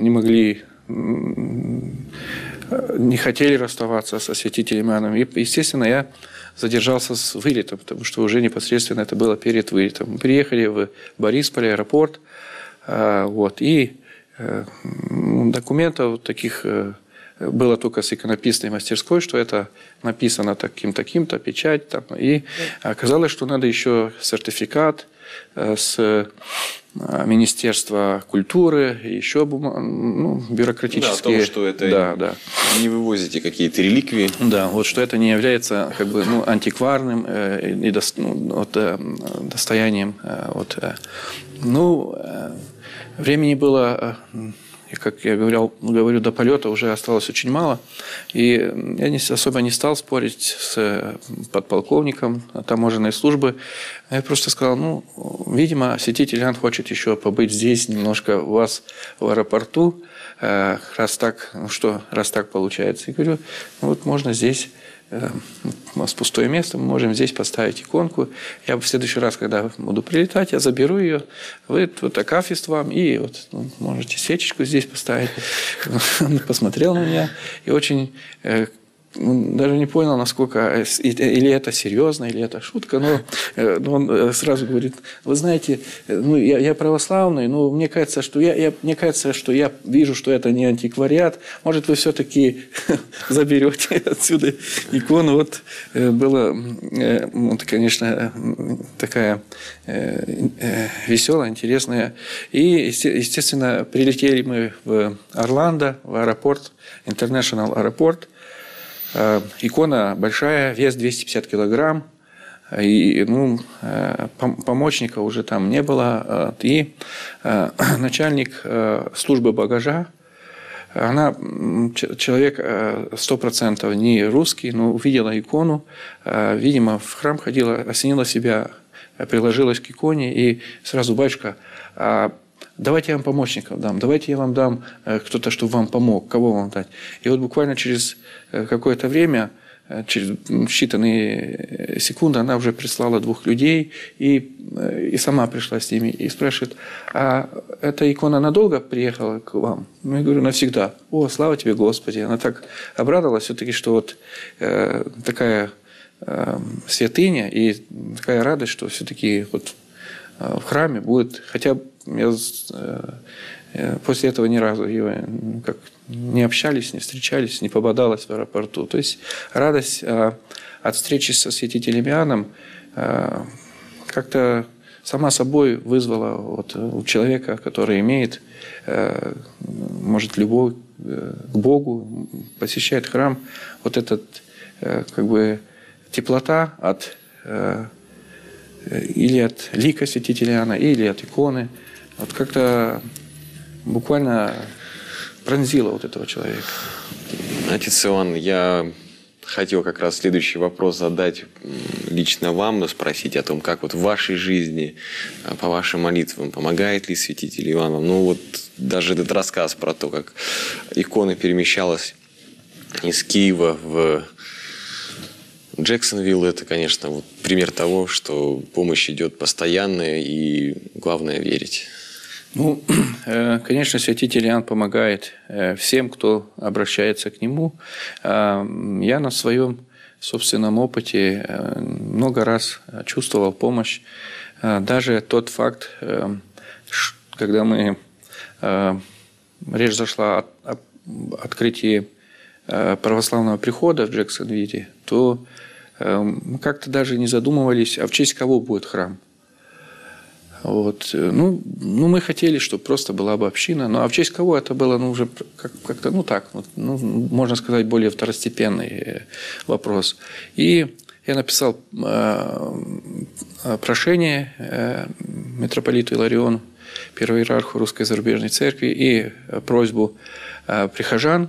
не хотели расставаться со святителем Иоанном. И, естественно, я задержался с вылетом, потому что уже непосредственно это было перед вылетом. Мы приехали в Борисполь, аэропорт, и документов таких было только с иконописной мастерской, что это написано таким-то, печать. И оказалось, что надо еще сертификат с Министерства культуры, еще бюрократические. Да, о том, что это не вывозите какие-то реликвии. Да, вот что это не является антикварным достоянием. Времени было, как я говорю, до полета уже осталось очень мало. И я особо не стал спорить с подполковником таможенной службы. Я просто сказал, видимо, святитель Иоанн хочет еще побыть здесь немножко у вас в аэропорту, раз так получается. И говорю, можно здесь, у нас пустое место, мы можем здесь поставить иконку. Я в следующий раз, когда буду прилетать, я заберу ее, акафист вам, и можете свечечку здесь поставить. Он посмотрел на меня и очень... даже не понял, насколько, или это серьезно, или это шутка, но он сразу говорит, вы знаете, я православный, но мне кажется, что я вижу, что это не антиквариат, может, вы все-таки заберете отсюда икону. Была, конечно, такая веселая, интересная. И, естественно, прилетели мы в Орландо, в аэропорт, International аэропорт. Икона большая, вес 250 килограмм, и помощника уже там не было. И начальник службы багажа, она человек 100% не русский, но увидела икону, видимо, в храм ходила, осенила себя, приложилась к иконе и сразу: батюшка, давайте я вам помощников дам, давайте я вам дам кто-то, чтобы вам помог, кого вам дать. И буквально через какое-то время, через считанные секунды, она уже прислала 2 людей и сама пришла с ними и спрашивает: а эта икона надолго приехала к вам? Я говорю: навсегда. О, слава тебе, Господи! Она так обрадовалась все-таки, что такая святыня и такая радость, что все-таки в храме будет, хотя я после этого ни разу ее не общались, не встречались, не пободалась в аэропорту. То есть радость от встречи со святителем Иоанном как-то сама собой вызвала у человека, который имеет, может, любовь к Богу, посещает храм, теплота или от лика святителя Иоанна, или от иконы. Как-то буквально пронзило этого человека. Отец Иоанн, я хотел как раз следующий вопрос задать лично вам, спросить о том, как в вашей жизни, по вашим молитвам, помогает ли святитель Иоанн. Даже этот рассказ про то, как икона перемещалась из Киева в Джексонвилл, это, конечно, пример того, что помощь идет постоянная, и главное верить. Конечно, святитель Иоанн помогает всем, кто обращается к нему. Я на своем собственном опыте много раз чувствовал помощь. Даже тот факт, когда речь зашла о открытии православного прихода в Джексонвилле, то мы как-то даже не задумывались, а в честь кого будет храм. Вот. Ну, мы хотели, чтобы просто была бы община, а в честь кого это было, уже как-то, можно сказать, более второстепенный вопрос. И я написал прошение митрополиту Илариону, первому иерарху Русской зарубежной церкви, и просьбу прихожан,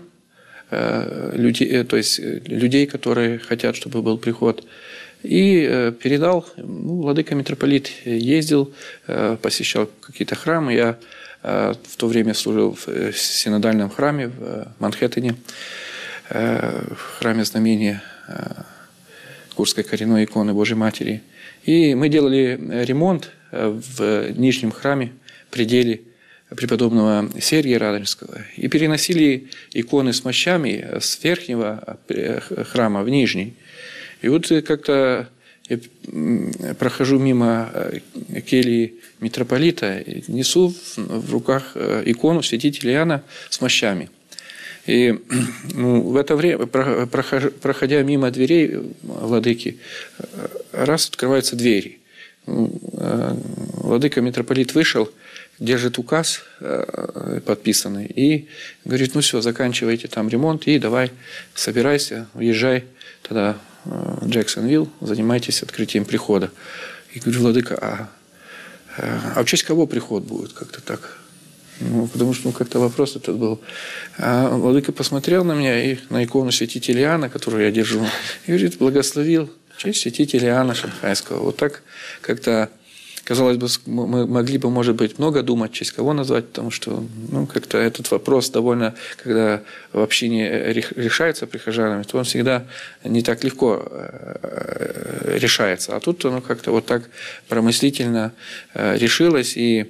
людей, которые хотят, чтобы был приход, и передал. Владыка митрополит ездил, посещал какие-то храмы. Я в то время служил в синодальном храме в Манхэттене, в храме знамения Курской коренной иконы Божьей Матери. И мы делали ремонт в нижнем храме, пределе преподобного Сергия Радонежского, и переносили иконы с мощами с верхнего храма в нижний. И вот как-то я прохожу мимо кельи митрополита, несу в руках икону святителя Иоанна с мощами. И в это время, проходя мимо дверей владыки, раз открываются двери. Владыка митрополит вышел, держит указ подписанный и говорит: все, заканчивайте там ремонт и давай, собирайся, уезжай тогда в Джексонвилл, занимайтесь открытием прихода. И говорю: владыка, а в честь кого приход будет? Как-то так. Потому что как-то вопрос этот был. А владыка посмотрел на меня и на икону святителя Иоанна, которую я держу, и говорит: благословил в честь святителя Иоанна Шанхайского. Вот так как-то, казалось бы, мы могли бы, может быть, много думать, в честь кого назвать, потому что как-то этот вопрос довольно, когда в общине решается прихожанами, то он всегда не так легко решается. А тут оно как-то вот так промыслительно решилось, и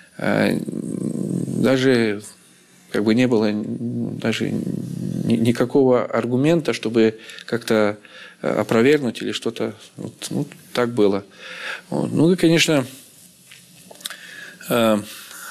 даже не было даже никакого аргумента, чтобы как-то опровергнуть или что-то. Так было. И, конечно, была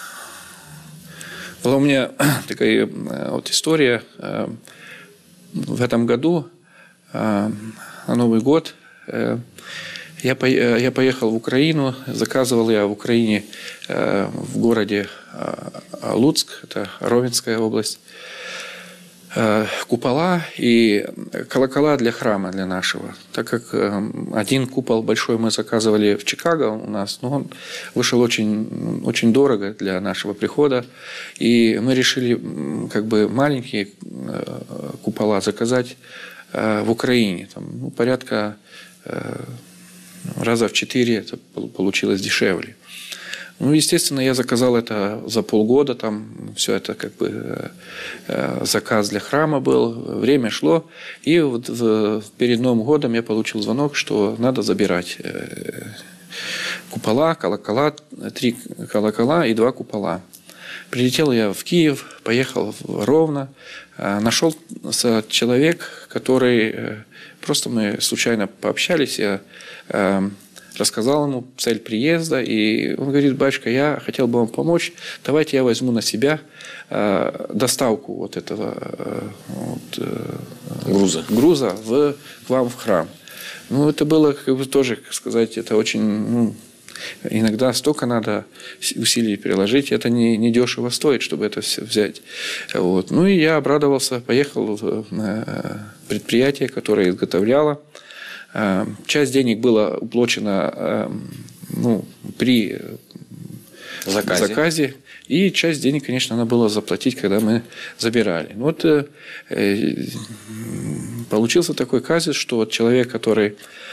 у меня такая история. В этом году на Новый год я поехал в Украину, заказывал я в Украине, в городе Луцк, это Ровенская область, купола и колокола для храма, для нашего. Так как один купол большой мы заказывали в Чикаго у нас, но он вышел очень, очень дорого для нашего прихода, и мы решили маленькие купола заказать в Украине. Там, порядка раза в 4 это получилось дешевле. Естественно, я заказал это за полгода, там все это заказ для храма был, время шло, и перед Новым годом я получил звонок, что надо забирать купола, колокола, 3 колокола и 2 купола. Прилетел я в Киев, поехал в Ровно, нашел человек, который, просто мы случайно пообщались, я рассказал ему цель приезда, и он говорит: батюшка, я хотел бы вам помочь, давайте я возьму на себя доставку вот этого груза к вам в храм. Это было тоже, как сказать, это очень, иногда столько надо усилий приложить, это не дешево стоит, чтобы это все взять. И я обрадовался, поехал в предприятие, которое изготовляло. Часть денег была уплачена при заказе, и часть денег, конечно, надо было заплатить, когда мы забирали. Получился такой казус, что человек, который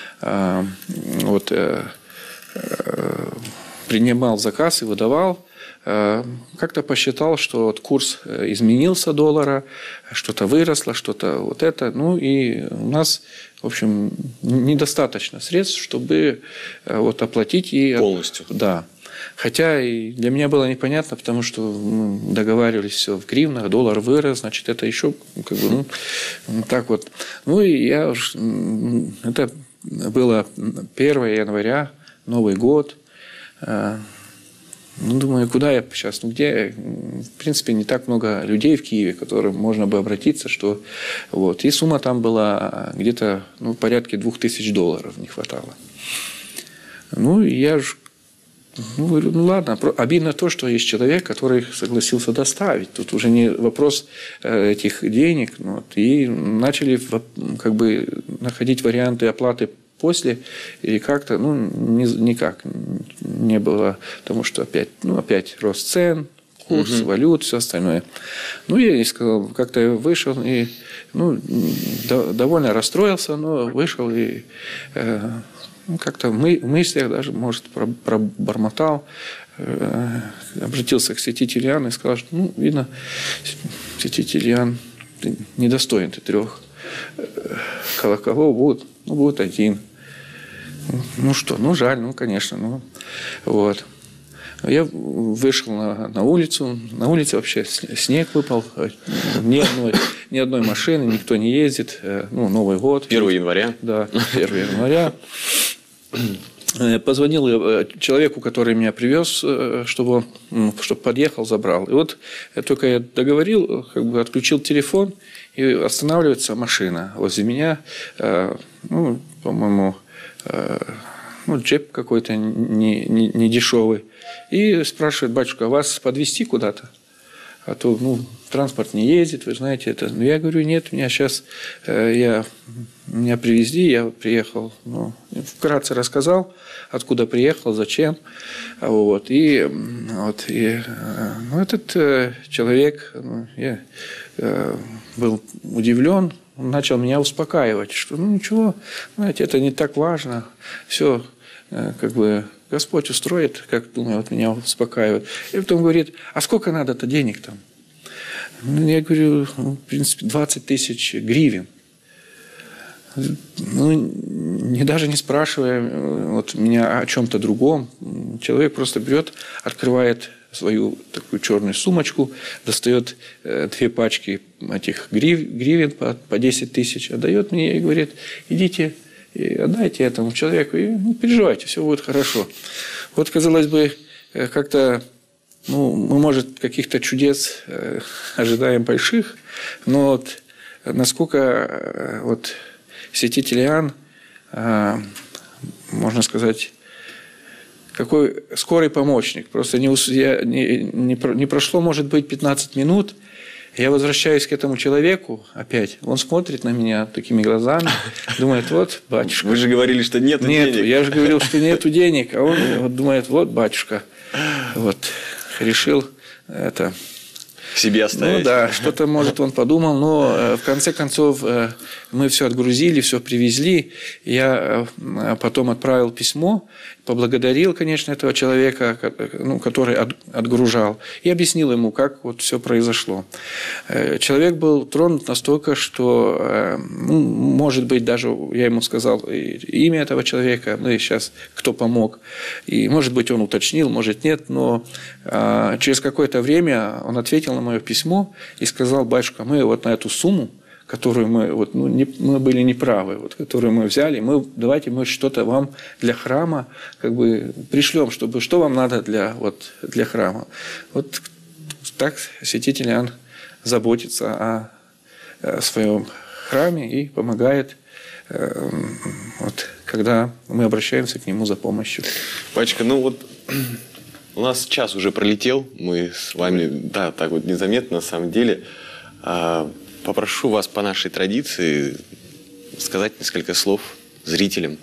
принимал заказ и выдавал, как-то посчитал, что курс изменился доллара, что-то выросло, что-то это. И у нас, в общем, недостаточно средств, чтобы оплатить полностью. Да. Хотя и для меня было непонятно, потому что мы договаривались все в гривнах, доллар вырос, значит, это еще так вот. И это было 1 января, Новый год. Ну, думаю, куда я сейчас? Ну, где? В принципе, не так много людей в Киеве, к которым можно бы обратиться, что... Вот. И сумма там была где-то, ну, порядка $2000 не хватало. Ну, я же... Ну, говорю, ну, ладно. Обидно то, что есть человек, который согласился доставить. Тут уже не вопрос этих денег. Ну, вот. И начали как бы находить варианты оплаты после, или как-то, ну, никак не было, потому что опять рост цен, курс, валют, все остальное. Ну, я и сказал, как-то я вышел, и, ну, довольно расстроился, но вышел, и как-то в мыслях даже, может, пробормотал, обратился к святителю Иоанну и сказал, что, ну, видно, святитель Иоанн, ты недостоин ты 3 колоколов, будет 1. Ну что, ну жаль, ну конечно, ну вот. Я вышел на улицу, на улице вообще снег выпал, ни одной машины, никто не ездит, ну, Новый год. 1 января. Да, 1 января. Позвонил человеку, который меня привез, чтобы подъехал, забрал. И вот только я договорил, как бы отключил телефон, и останавливается машина возле меня, ну, по-моему, ну, джип какой-то не дешевый. И спрашивает: батюшка, вас подвезти куда-то? А то, ну, транспорт не ездит, вы знаете это. Но я говорю: нет, меня сейчас меня привезли, я приехал. Ну, вкратце рассказал, откуда приехал, зачем. Вот. И ну, этот человек, ну, я был удивлен, он начал меня успокаивать, что ну ничего, знаете, это не так важно, все как бы Господь устроит, как, думаю, вот меня успокаивает. И потом говорит: а сколько надо-то денег там? Я говорю: ну, в принципе, 20 000 гривен. Ну, даже не спрашивая вот меня о чем-то другом, человек просто берет, открывает свою такую черную сумочку, достает 2 пачки этих гривен по 10 000, отдает мне и говорит: идите и отдайте этому человеку, и не переживайте, все будет хорошо. Вот, казалось бы, как-то, ну, мы, может, каких-то чудес ожидаем больших, но вот насколько вот святитель Иоанн, можно сказать, какой скорый помощник. Просто не прошло, может быть, 15 минут, я возвращаюсь к этому человеку опять. Он смотрит на меня такими глазами, думает: вот, батюшка. Вы же говорили, что нету денег. Я же говорил, что нету денег. А он вот думает: вот, батюшка, вот, решил это... себе оставить. Ну да, что-то, может, он подумал, но в конце концов мы все отгрузили, все привезли. Я потом отправил письмо, поблагодарил, конечно, этого человека, ну, который отгружал, и объяснил ему, как вот все произошло. Человек был тронут настолько, что, ну, может быть, даже я ему сказал имя этого человека, ну и сейчас кто помог, и, может быть, он уточнил, может, нет, но через какое-то время он ответил на мое письмо и сказал: батюшка, мы вот на эту сумму, которую мы, вот, ну, мы были неправы, вот, которую мы взяли, давайте мы что-то вам для храма как бы пришлем, чтобы что вам надо для храма. Вот так святитель Иоанн заботится о своем храме и помогает, вот, когда мы обращаемся к нему за помощью. Батюшка, ну вот у нас час уже пролетел, мы с вами, да, так вот незаметно на самом деле. Попрошу вас по нашей традиции сказать несколько слов зрителям.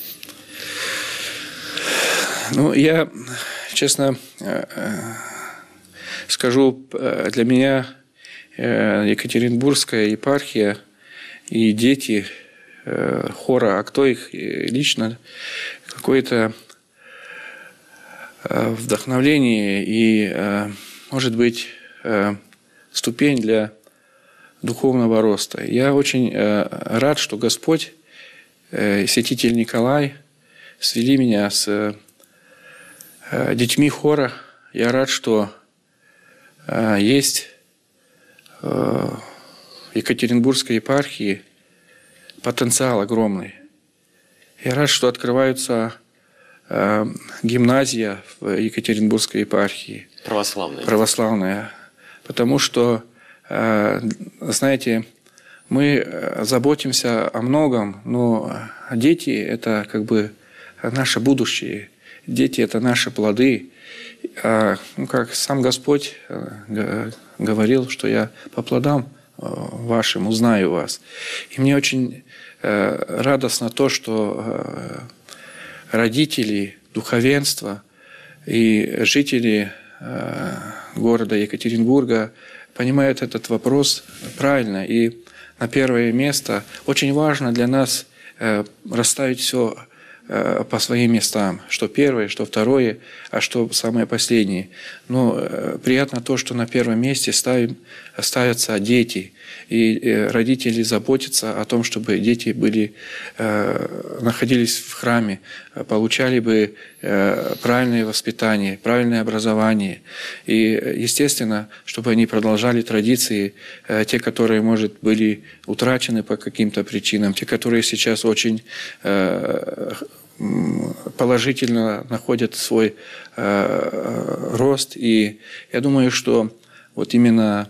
Ну, я, честно скажу, для меня Екатеринбургская епархия и дети хора, а кто их лично, какое-то вдохновление и, может быть, ступень для духовного роста. Я очень рад, что Господь, святитель Николай, свели меня с детьми хора. Я рад, что есть в Екатеринбургской епархии потенциал огромный. Я рад, что открываются гимназия в Екатеринбургской епархии. Православная. Потому что, знаете, мы заботимся о многом, но дети – это как бы наше будущее. Дети – это наши плоды. Как сам Господь говорил, что я по плодам вашим узнаю вас. И мне очень радостно то, что родители, духовенство и жители города Екатеринбурга понимают этот вопрос правильно. И на первое место очень важно для нас расставить все по своим местам, что первое, что второе, а что самое последнее. Но приятно то, что на первом месте ставятся дети, и родители заботятся о том, чтобы дети находились в храме, получали бы правильное воспитание, правильное образование. И, естественно, чтобы они продолжали традиции, те, которые, может, были утрачены по каким-то причинам, те, которые сейчас очень положительно находят свой рост. И я думаю, что вот именно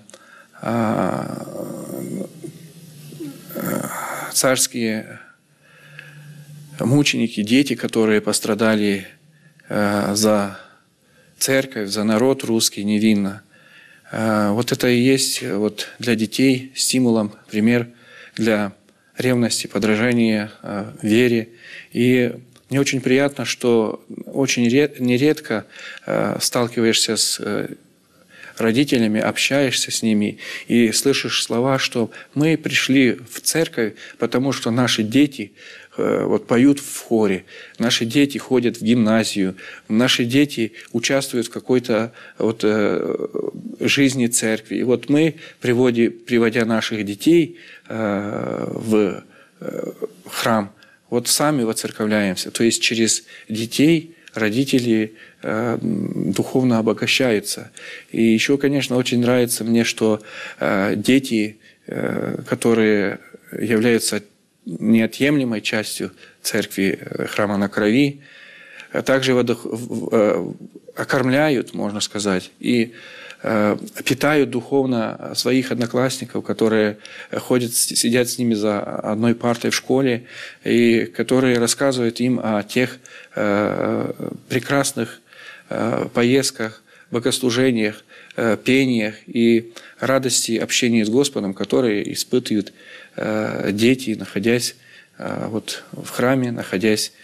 царские мученики, дети, которые пострадали за церковь, за народ русский невинно, вот это и есть вот для детей стимулом, пример для ревности, подражания вере. И мне очень приятно, что очень нередко сталкиваешься с родителями, общаешься с ними и слышишь слова, что мы пришли в церковь, потому что наши дети вот поют в хоре, наши дети ходят в гимназию, наши дети участвуют в какой-то вот жизни церкви. И вот мы, приводя наших детей в храм, вот сами воцерковляемся. То есть через детей родители духовно обогащаются. И еще, конечно, очень нравится мне, что дети, которые являются неотъемлемой частью церкви храма на Крови, также окормляют, можно сказать, и питают духовно своих одноклассников, которые сидят с ними за одной партой в школе, и которые рассказывают им о тех прекрасных поездках, богослужениях, пениях и радости общения с Господом, которые испытывают дети, находясь вот в храме, находясь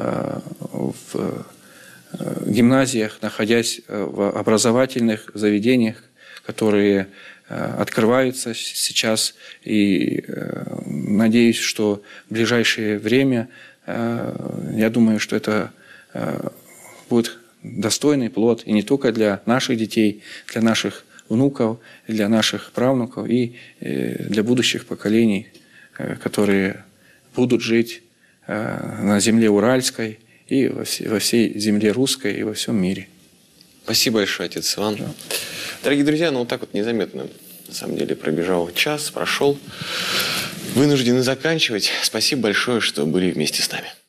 в гимназиях, находясь в образовательных заведениях, которые открываются сейчас. И надеюсь, что в ближайшее время, я думаю, что это будет достойный плод, и не только для наших детей, для наших внуков, для наших правнуков и для будущих поколений, которые будут жить на земле Уральской и во всей земле русской и во всем мире. Спасибо большое, отец Иван. Да. Дорогие друзья, ну вот так вот незаметно, на самом деле, пробежал час, прошел. Вынуждены заканчивать. Спасибо большое, что были вместе с нами.